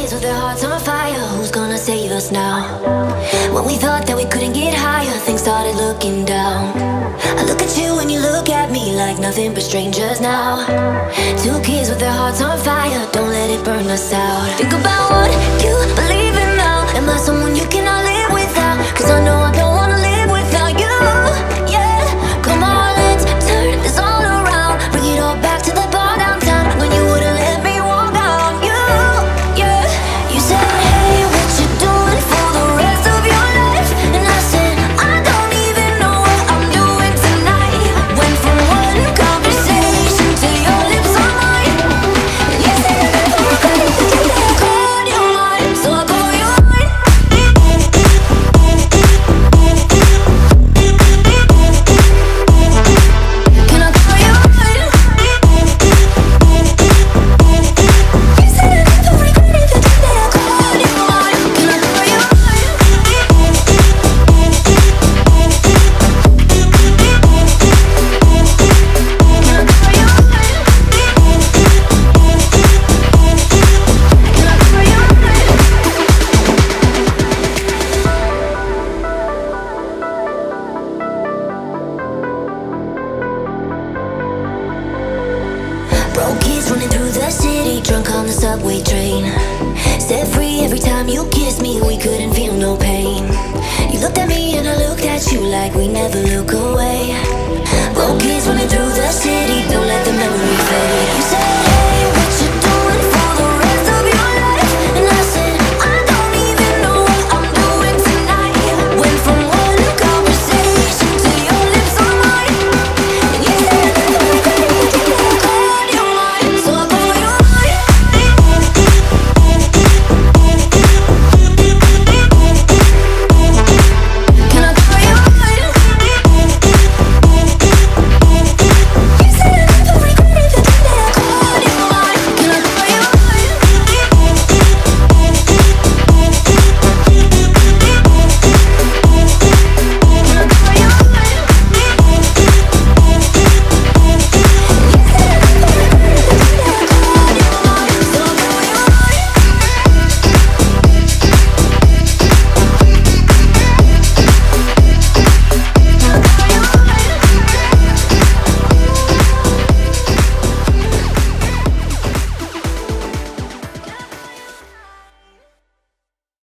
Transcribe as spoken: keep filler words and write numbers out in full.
kids with their hearts on fire. Who's gonna save us now? When we thought that we couldn't get higher, things started looking down. I look at you and you look at me like nothing but strangers now. Two kids with their hearts on fire, don't let it burn us out. Think about what you believe in now. Am I someone you cannot live without? Cause I know I don't wanna live without you. Yeah, come on, let's turn this all around. Bring it all back to the bar downtown when you wouldn't let me walk out. You, yeah, you said, hey, what you doing for the rest of your life? And I said, I don't even know what I'm doing tonight. Went from one conversation to your lips on mine. And you said I never regret it. I called you mine, so I call you mine. Can I call you mine? You said I never regret it. I called you mine. Can I call you mine? Broke kids running through the city, drunk on the subway train. Set free every time you kissed me, we couldn't feel no pain. You looked at me and I looked at you like we never look away.